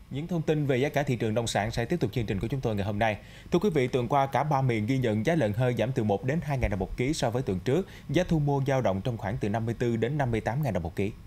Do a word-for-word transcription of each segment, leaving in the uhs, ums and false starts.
Những thông tin về giá cả thị trường nông sản sẽ tiếp tục chương trình của chúng tôi ngày hôm nay. Thưa quý vị, tuần qua cả ba miền ghi nhận giá lợn hơi giảm từ một đến hai nghìn đồng một ký so với tuần trước. Giá thu mua dao động trong khoảng từ năm mươi tư đến năm mươi tám nghìn đồng một ký.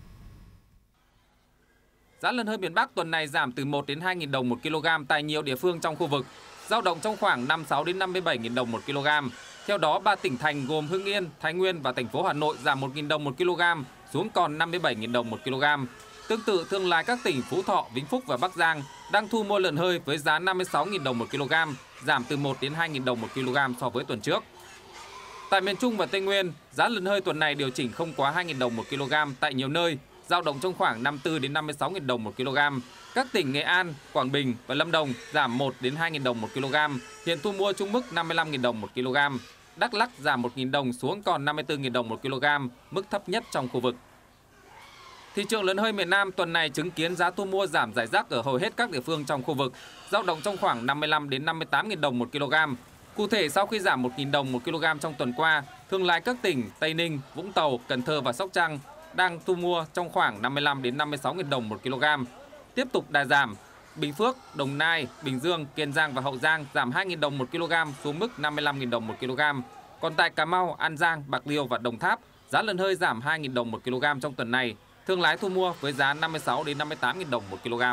Giá lợn hơi miền Bắc tuần này giảm từ một đến hai nghìn đồng một kg tại nhiều địa phương trong khu vực, dao động trong khoảng năm mươi sáu đến năm mươi bảy nghìn đồng một kg. Theo đó, ba tỉnh thành gồm Hưng Yên, Thái Nguyên và thành phố Hà Nội giảm một nghìn đồng một kg xuống còn năm mươi bảy nghìn đồng một kg. Tương tự, thương lái các tỉnh Phú Thọ, Vĩnh Phúc và Bắc Giang đang thu mua lợn hơi với giá năm mươi sáu nghìn đồng một kg, giảm từ một đến hai nghìn đồng một kg so với tuần trước. Tại miền Trung và Tây Nguyên, giá lợn hơi tuần này điều chỉnh không quá hai nghìn đồng một kg tại nhiều nơi, dao động trong khoảng năm mươi tư đến năm mươi sáu nghìn đồng một kg. Các tỉnh Nghệ An, Quảng Bình và Lâm Đồng giảm một đến hai nghìn đồng một kg, hiện thu mua chung mức năm mươi lăm nghìn đồng một kg. Đắk Lắk giảm một nghìn đồng xuống còn năm mươi tư nghìn đồng một kg, mức thấp nhất trong khu vực. Thị trường lợn hơi miền Nam tuần này chứng kiến giá thu mua giảm rải rác ở hầu hết các địa phương trong khu vực, dao động trong khoảng năm mươi lăm đến năm mươi tám nghìn đồng một kg. Cụ thể, sau khi giảm một nghìn đồng một kg trong tuần qua, thương lái các tỉnh Tây Ninh, Vũng Tàu, Cần Thơ và Sóc Trăng đang thu mua trong khoảng năm mươi lăm đến năm mươi sáu nghìn đồng một kg. Tiếp tục đà giảm, Bình Phước, Đồng Nai, Bình Dương, Kiên Giang và Hậu Giang giảm hai nghìn đồng một kg xuống mức năm mươi lăm nghìn đồng một kg. Còn tại Cà Mau, An Giang, Bạc Liêu và Đồng Tháp, giá lợn hơi giảm hai nghìn đồng một kg trong tuần này. Thương lái thu mua với giá năm mươi sáu đến năm mươi tám nghìn đồng một kg.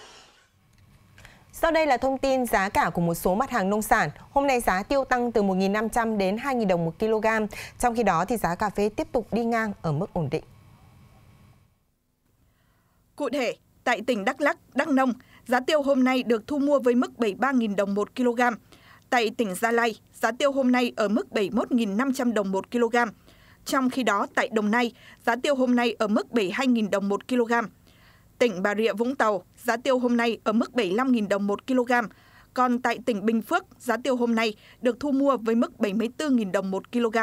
Sau đây là thông tin giá cả của một số mặt hàng nông sản. Hôm nay giá tiêu tăng từ một nghìn năm trăm đến hai nghìn đồng một kg. Trong khi đó thì giá cà phê tiếp tục đi ngang ở mức ổn định. Cụ thể, tại tỉnh Đắk Lắk, Đắk Nông, giá tiêu hôm nay được thu mua với mức bảy mươi ba nghìn đồng một kg. Tại tỉnh Gia Lai, giá tiêu hôm nay ở mức bảy mươi mốt nghìn năm trăm đồng một kg. Trong khi đó, tại Đồng Nai, giá tiêu hôm nay ở mức bảy mươi hai nghìn đồng một kg. Tỉnh Bà Rịa Vũng Tàu, giá tiêu hôm nay ở mức bảy mươi lăm nghìn đồng một kg. Còn tại tỉnh Bình Phước, giá tiêu hôm nay được thu mua với mức bảy mươi tư nghìn đồng một kg.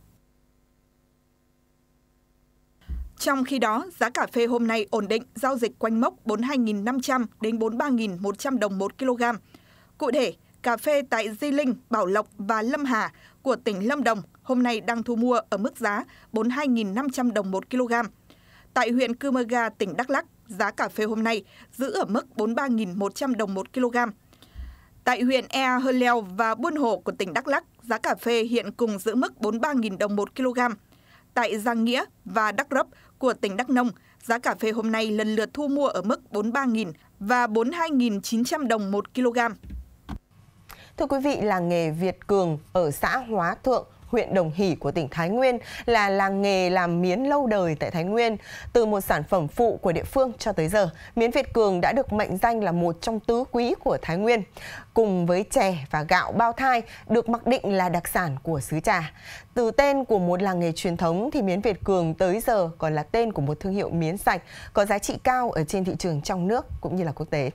Trong khi đó, giá cà phê hôm nay ổn định, giao dịch quanh mốc bốn mươi hai nghìn năm trăm đến bốn mươi ba nghìn một trăm đồng một kg. Cụ thể, cà phê tại Di Linh, Bảo Lộc và Lâm Hà của tỉnh Lâm Đồng hôm nay đang thu mua ở mức giá bốn mươi hai nghìn năm trăm đồng một kg. Tại huyện Cư Mơ Ga, tỉnh Đắk Lắk, giá cà phê hôm nay giữ ở mức bốn mươi ba nghìn một trăm đồng một kg. Tại huyện Ea Hơ Leo và Buôn Hồ của tỉnh Đắk Lắk, giá cà phê hiện cùng giữ mức bốn mươi ba nghìn đồng một kg. Tại Giang Nghĩa và Đắk Rấp của tỉnh Đắk Nông, giá cà phê hôm nay lần lượt thu mua ở mức bốn mươi ba nghìn và bốn mươi hai nghìn chín trăm đồng một kg. Thưa quý vị, làng nghề Việt Cường ở xã Hóa Thượng, huyện Đồng Hỷ của tỉnh Thái Nguyên là làng nghề làm miến lâu đời tại Thái Nguyên. Từ một sản phẩm phụ của địa phương cho tới giờ, miến Việt Cường đã được mệnh danh là một trong tứ quý của Thái Nguyên. Cùng với chè và gạo bao thai được mặc định là đặc sản của xứ Trà. Từ tên của một làng nghề truyền thống thì miến Việt Cường tới giờ còn là tên của một thương hiệu miến sạch có giá trị cao ở trên thị trường trong nước cũng như là quốc tế.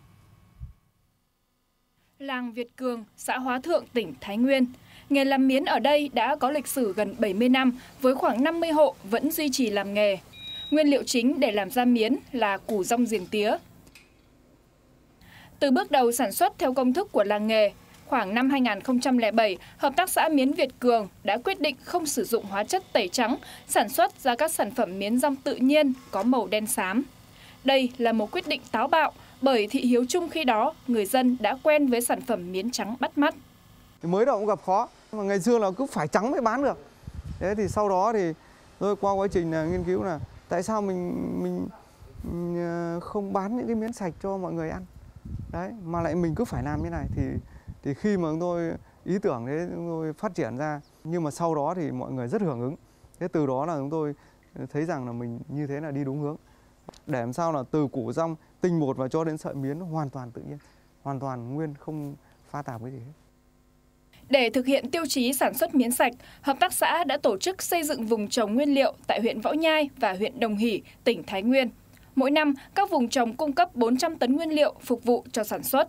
Làng Việt Cường, xã Hóa Thượng, tỉnh Thái Nguyên. Nghề làm miến ở đây đã có lịch sử gần bảy mươi năm với khoảng năm mươi hộ vẫn duy trì làm nghề. Nguyên liệu chính để làm ra miến là củ rong giềng tía. Từ bước đầu sản xuất theo công thức của làng nghề, khoảng năm hai nghìn không trăm lẻ bảy, Hợp tác xã Miến Việt Cường đã quyết định không sử dụng hóa chất tẩy trắng, sản xuất ra các sản phẩm miến rong tự nhiên có màu đen xám. Đây là một quyết định táo bạo bởi thị hiếu chung khi đó người dân đã quen với sản phẩm miến trắng bắt mắt. Mới đầu cũng gặp khó, mà ngày xưa là cứ phải trắng mới bán được. Thế thì sau đó thì tôi qua quá trình là nghiên cứu là tại sao mình mình, mình không bán những cái miến sạch cho mọi người ăn. Đấy, mà lại mình cứ phải làm như này thì thì khi mà chúng tôi ý tưởng đấy chúng tôi phát triển ra, nhưng mà sau đó thì mọi người rất hưởng ứng. Thế từ đó là chúng tôi thấy rằng là mình như thế là đi đúng hướng. Để làm sao là từ củ rong tinh bột và cho đến sợi miến hoàn toàn tự nhiên, hoàn toàn nguyên, không pha tạp cái gì hết. Để thực hiện tiêu chí sản xuất miến sạch, Hợp tác xã đã tổ chức xây dựng vùng trồng nguyên liệu tại huyện Võ Nhai và huyện Đồng Hỷ, tỉnh Thái Nguyên. Mỗi năm, các vùng trồng cung cấp bốn trăm tấn nguyên liệu phục vụ cho sản xuất.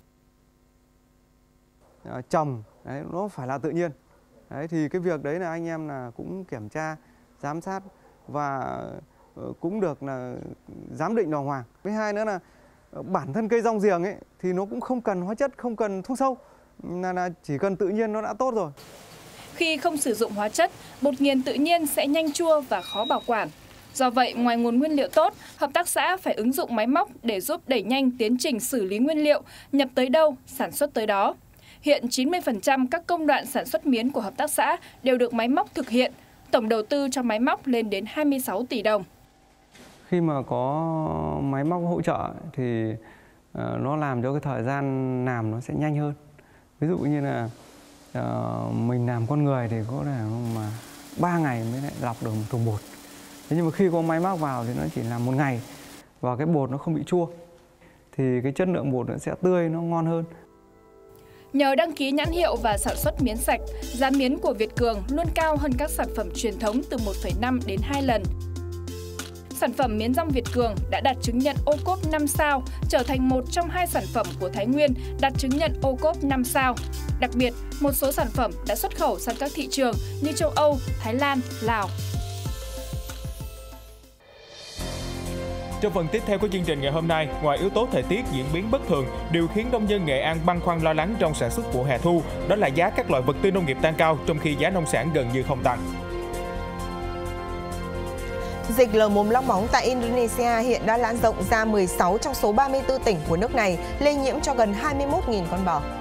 À, trồng, đấy, nó phải là tự nhiên. Đấy, thì cái việc đấy là anh em là cũng kiểm tra, giám sát và cũng được là giám định đàng hoàng. Với hai nữa là bản thân cây rong giềng ấy thì nó cũng không cần hóa chất, không cần thuốc sâu, là, là chỉ cần tự nhiên nó đã tốt rồi. Khi không sử dụng hóa chất, bột nghiền tự nhiên sẽ nhanh chua và khó bảo quản. Do vậy, ngoài nguồn nguyên liệu tốt, hợp tác xã phải ứng dụng máy móc để giúp đẩy nhanh tiến trình xử lý nguyên liệu, nhập tới đâu, sản xuất tới đó. Hiện chín mươi phần trăm các công đoạn sản xuất miến của hợp tác xã đều được máy móc thực hiện. Tổng đầu tư cho máy móc lên đến hai mươi sáu tỷ đồng. Khi mà có máy móc hỗ trợ thì nó làm cho cái thời gian làm nó sẽ nhanh hơn. Ví dụ như là uh, mình làm con người thì có thể mà ba ngày mới lại lọc được một thùng bột. Thế nhưng mà khi có máy móc vào thì nó chỉ làm một ngày và cái bột nó không bị chua. Thì cái chất lượng bột nó sẽ tươi, nó ngon hơn. Nhờ đăng ký nhãn hiệu và sản xuất miến sạch, giá miến của Việt Cường luôn cao hơn các sản phẩm truyền thống từ một phẩy năm đến hai lần. Sản phẩm miến rong Việt Cường đã đạt chứng nhận ô cốp năm sao, trở thành một trong hai sản phẩm của Thái Nguyên đạt chứng nhận ô cốp năm sao. Đặc biệt, một số sản phẩm đã xuất khẩu sang các thị trường như châu Âu, Thái Lan, Lào. Trong phần tiếp theo của chương trình ngày hôm nay, ngoài yếu tố thời tiết diễn biến bất thường, điều khiến nông dân Nghệ An băn khoăn lo lắng trong sản xuất vụ hè thu, đó là giá các loại vật tư nông nghiệp tăng cao trong khi giá nông sản gần như không tăng. Dịch lở mồm long móng tại Indonesia hiện đã lan rộng ra mười sáu trong số ba mươi tư tỉnh của nước này, lây nhiễm cho gần hai mươi mốt nghìn con bò.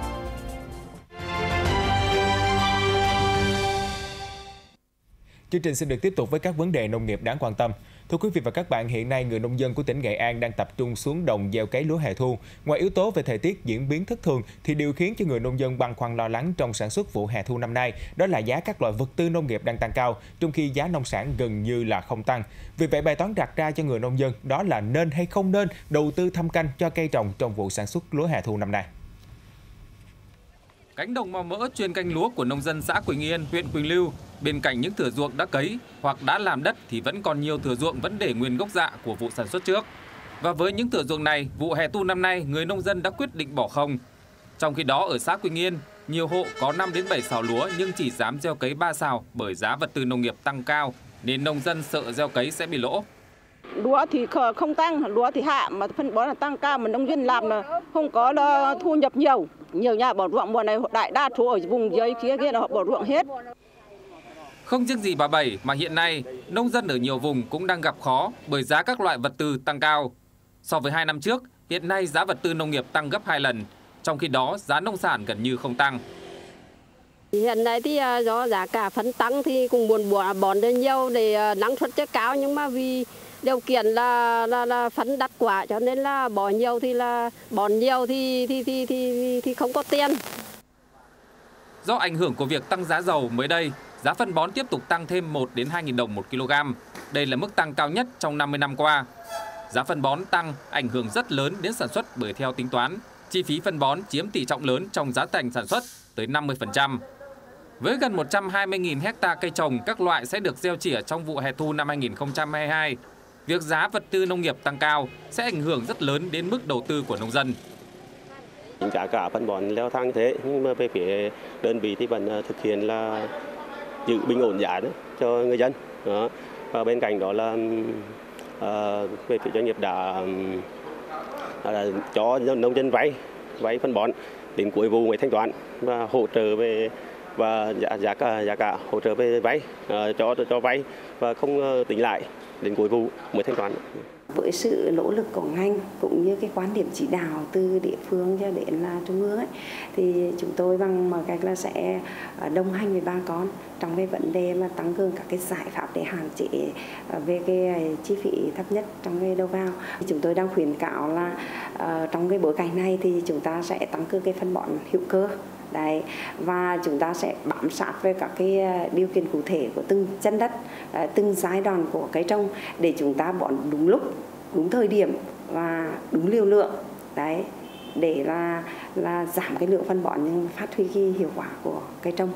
Chương trình xin được tiếp tục với các vấn đề nông nghiệp đáng quan tâm. Thưa quý vị và các bạn, hiện nay người nông dân của tỉnh Nghệ An đang tập trung xuống đồng gieo cấy lúa hè thu. Ngoài yếu tố về thời tiết diễn biến thất thường thì điều khiến cho người nông dân băn khoăn lo lắng trong sản xuất vụ hè thu năm nay đó là giá các loại vật tư nông nghiệp đang tăng cao, trong khi giá nông sản gần như là không tăng. Vì vậy bài toán đặt ra cho người nông dân đó là nên hay không nên đầu tư thâm canh cho cây trồng trong vụ sản xuất lúa hè thu năm nay. Cánh đồng màu mỡ chuyên canh lúa của nông dân xã Quỳnh Yên, huyện Quỳnh Lưu, bên cạnh những thửa ruộng đã cấy hoặc đã làm đất thì vẫn còn nhiều thửa ruộng vẫn để nguyên gốc rạ của vụ sản xuất trước. Và với những thửa ruộng này, vụ hè thu năm nay người nông dân đã quyết định bỏ không. Trong khi đó ở xã Quỳnh Yên, nhiều hộ có năm đến bảy sào lúa nhưng chỉ dám gieo cấy ba sào bởi giá vật tư nông nghiệp tăng cao nên nông dân sợ gieo cấy sẽ bị lỗ. Lúa thì không tăng, lúa thì hạ mà phân bón là tăng cao mà nông dân làm là không có thu nhập nhiều. Nhiều nhà bỏ ruộng mùa này đại đa số ở vùng dưới phía kia là họ bỏ ruộng hết. Không riêng gì bà Bảy mà hiện nay nông dân ở nhiều vùng cũng đang gặp khó bởi giá các loại vật tư tăng cao. So với hai năm trước, hiện nay giá vật tư nông nghiệp tăng gấp hai lần, trong khi đó giá nông sản gần như không tăng. Hiện nay thì do giá cả phân tăng thì cũng muốn bón được nhiều để năng suất chất cao, nhưng mà vì điều kiện là là, là phấn đắt quá cho nên là bỏ nhiều thì là bón nhiều thì thì thì thì thì không có tiền. Do ảnh hưởng của việc tăng giá dầu mới đây, giá phân bón tiếp tục tăng thêm một đến hai nghìn đồng một kg. Đây là mức tăng cao nhất trong năm mươi năm qua. Giá phân bón tăng ảnh hưởng rất lớn đến sản xuất bởi theo tính toán, chi phí phân bón chiếm tỷ trọng lớn trong giá thành sản xuất tới năm mươi phần trăm. Với gần một trăm hai mươi nghìn hecta cây trồng các loại sẽ được gieo chỉa trong vụ hè thu năm hai nghìn không trăm hai mươi hai, việc giá vật tư nông nghiệp tăng cao sẽ ảnh hưởng rất lớn đến mức đầu tư của nông dân. Giá cả phân bón leo thang như thế, nhưng mà về phía đơn vị thì vẫn thực hiện là giữ bình ổn giá đó cho người dân. Đó. Và bên cạnh đó là uh, về phía doanh nghiệp đã uh, cho nông dân vay vay phân bón đến cuối vụ mới thanh toán và hỗ trợ về và giá giá cả giá cả hỗ trợ về vay uh, cho cho vay và không uh, tính lại đến cuối vụ mới thanh toán. Với sự nỗ lực của ngành cũng như cái quan điểm chỉ đạo từ địa phương cho đến là trung ương ấy, thì chúng tôi bằng mọi cách là sẽ đồng hành với bà con trong cái vấn đề mà tăng cường các cái giải pháp để hạn chế về cái chi phí thấp nhất trong cái đầu vào. Chúng tôi đang khuyến cáo là uh, trong cái bối cảnh này thì chúng ta sẽ tăng cường cái phân bón hữu cơ. Đấy, và chúng ta sẽ bám sát về các cái điều kiện cụ thể của từng chân đất, từng giai đoạn của cây trồng để chúng ta bón đúng lúc, đúng thời điểm và đúng liều lượng. Đấy, để là là giảm cái lượng phân bón nhưng phát huy cái hiệu quả của cây trồng.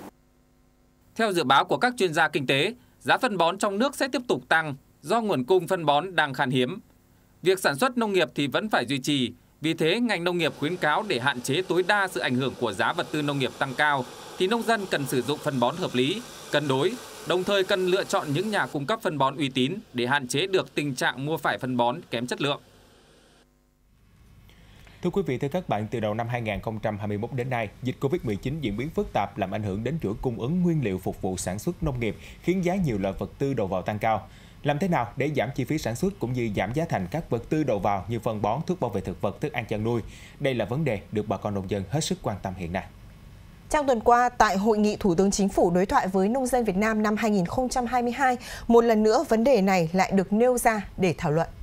Theo dự báo của các chuyên gia kinh tế, giá phân bón trong nước sẽ tiếp tục tăng do nguồn cung phân bón đang khan hiếm. Việc sản xuất nông nghiệp thì vẫn phải duy trì. Vì thế, ngành nông nghiệp khuyến cáo để hạn chế tối đa sự ảnh hưởng của giá vật tư nông nghiệp tăng cao, thì nông dân cần sử dụng phân bón hợp lý, cân đối, đồng thời cần lựa chọn những nhà cung cấp phân bón uy tín để hạn chế được tình trạng mua phải phân bón kém chất lượng. Thưa quý vị, thưa các bạn, từ đầu năm hai nghìn không trăm hai mươi mốt đến nay, dịch Covid mười chín diễn biến phức tạp làm ảnh hưởng đến chuỗi cung ứng nguyên liệu phục vụ sản xuất nông nghiệp, khiến giá nhiều loại vật tư đầu vào tăng cao. Làm thế nào để giảm chi phí sản xuất cũng như giảm giá thành các vật tư đầu vào như phân bón, thuốc bảo vệ thực vật, thức ăn chăn nuôi? Đây là vấn đề được bà con nông dân hết sức quan tâm hiện nay. Trong tuần qua, tại Hội nghị Thủ tướng Chính phủ đối thoại với nông dân Việt Nam năm hai nghìn không trăm hai mươi hai, một lần nữa vấn đề này lại được nêu ra để thảo luận.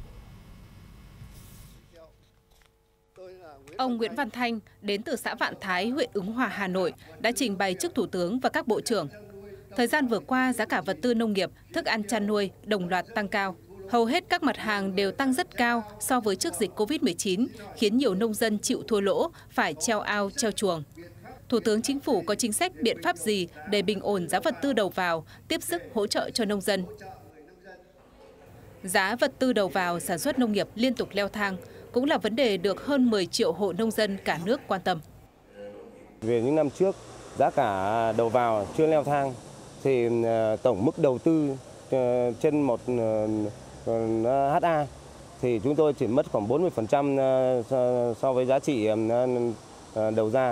Ông Nguyễn Văn Thanh đến từ xã Vạn Thái, huyện Ứng Hòa, Hà Nội đã trình bày trước Thủ tướng và các bộ trưởng. Thời gian vừa qua, giá cả vật tư nông nghiệp, thức ăn chăn nuôi đồng loạt tăng cao. Hầu hết các mặt hàng đều tăng rất cao so với trước dịch Covid mười chín, khiến nhiều nông dân chịu thua lỗ, phải treo ao, treo chuồng. Thủ tướng Chính phủ có chính sách biện pháp gì để bình ổn giá vật tư đầu vào, tiếp sức hỗ trợ cho nông dân? Giá vật tư đầu vào sản xuất nông nghiệp liên tục leo thang cũng là vấn đề được hơn mười triệu hộ nông dân cả nước quan tâm. Về những năm trước, giá cả đầu vào chưa leo thang, thì tổng mức đầu tư trên một hát a thì chúng tôi chỉ mất khoảng bốn mươi phần trăm so với giá trị đầu ra.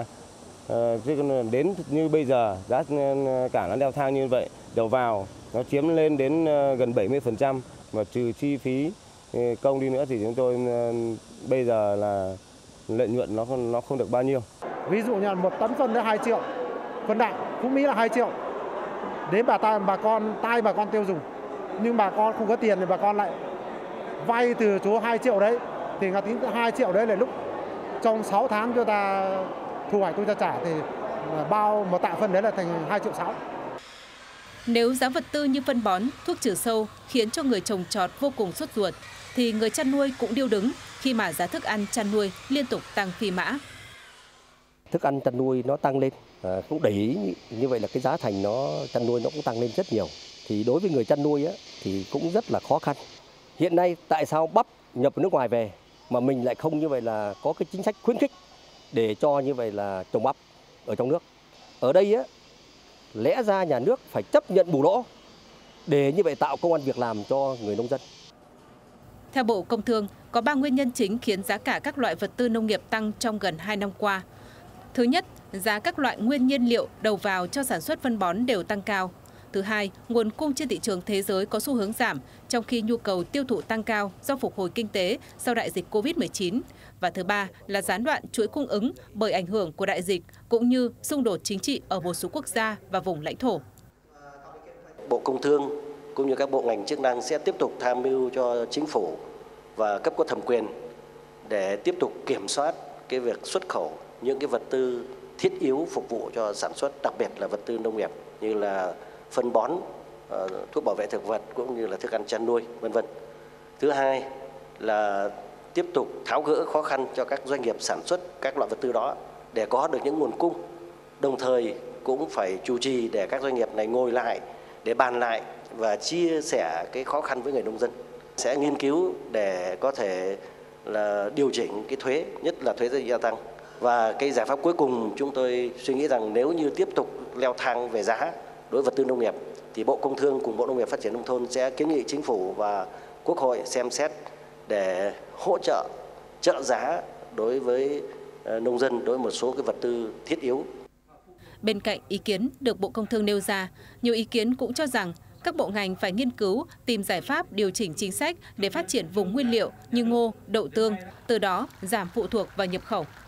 Đến như bây giờ, giá cả nó leo thang như vậy, đầu vào nó chiếm lên đến gần bảy mươi phần trăm, và trừ chi phí công đi nữa thì chúng tôi bây giờ là lợi nhuận nó không, nó không được bao nhiêu. Ví dụ như là một tấn phân là hai triệu, phân đạm Phú Mỹ là hai triệu. Đến bà ta bà con tay bà con tiêu dùng, nhưng bà con không có tiền thì bà con lại vay từ chỗ hai triệu đấy, thì ngà tính hai triệu đấy là lúc trong sáu tháng cho ta thu hoạch tôi ta trả thì bao một tạ phân đấy là thành hai triệu sáu. Nếu giá vật tư như phân bón, thuốc trừ sâu khiến cho người trồng trọt vô cùng sốt ruột, thì người chăn nuôi cũng điêu đứng khi mà giá thức ăn chăn nuôi liên tục tăng phi mã. Thức ăn chăn nuôi nó tăng lên, à, cũng để ý như vậy là cái giá thành nó chăn nuôi nó cũng tăng lên rất nhiều. Thì đối với người chăn nuôi á, thì cũng rất là khó khăn. Hiện nay tại sao bắp nhập ở nước ngoài về mà mình lại không như vậy là có cái chính sách khuyến khích để cho như vậy là trồng bắp ở trong nước? Ở đây á, lẽ ra nhà nước phải chấp nhận bù lỗ để như vậy tạo công ăn việc làm cho người nông dân. Theo Bộ Công Thương, có ba nguyên nhân chính khiến giá cả các loại vật tư nông nghiệp tăng trong gần hai năm qua. Thứ nhất, giá các loại nguyên nhiên liệu đầu vào cho sản xuất phân bón đều tăng cao. Thứ hai, nguồn cung trên thị trường thế giới có xu hướng giảm, trong khi nhu cầu tiêu thụ tăng cao do phục hồi kinh tế sau đại dịch Covid mười chín. Và thứ ba là gián đoạn chuỗi cung ứng bởi ảnh hưởng của đại dịch cũng như xung đột chính trị ở một số quốc gia và vùng lãnh thổ. Bộ Công Thương cũng như các bộ ngành chức năng sẽ tiếp tục tham mưu cho Chính phủ và cấp có thẩm quyền để tiếp tục kiểm soát cái việc xuất khẩu những cái vật tư thiết yếu phục vụ cho sản xuất, đặc biệt là vật tư nông nghiệp như là phân bón, thuốc bảo vệ thực vật cũng như là thức ăn chăn nuôi, vân vân. Thứ hai là tiếp tục tháo gỡ khó khăn cho các doanh nghiệp sản xuất các loại vật tư đó để có được những nguồn cung. Đồng thời cũng phải chủ trì để các doanh nghiệp này ngồi lại để bàn lại và chia sẻ cái khó khăn với người nông dân. Sẽ nghiên cứu để có thể là điều chỉnh cái thuế, nhất là thuế giá trị gia tăng. Và cái giải pháp cuối cùng chúng tôi suy nghĩ rằng nếu như tiếp tục leo thang về giá đối với vật tư nông nghiệp thì Bộ Công Thương cùng Bộ Nông nghiệp Phát triển Nông thôn sẽ kiến nghị Chính phủ và Quốc hội xem xét để hỗ trợ trợ giá đối với nông dân đối với một số cái vật tư thiết yếu. Bên cạnh ý kiến được Bộ Công Thương nêu ra, nhiều ý kiến cũng cho rằng các bộ ngành phải nghiên cứu tìm giải pháp điều chỉnh chính sách để phát triển vùng nguyên liệu như ngô, đậu tương, từ đó giảm phụ thuộc vào nhập khẩu.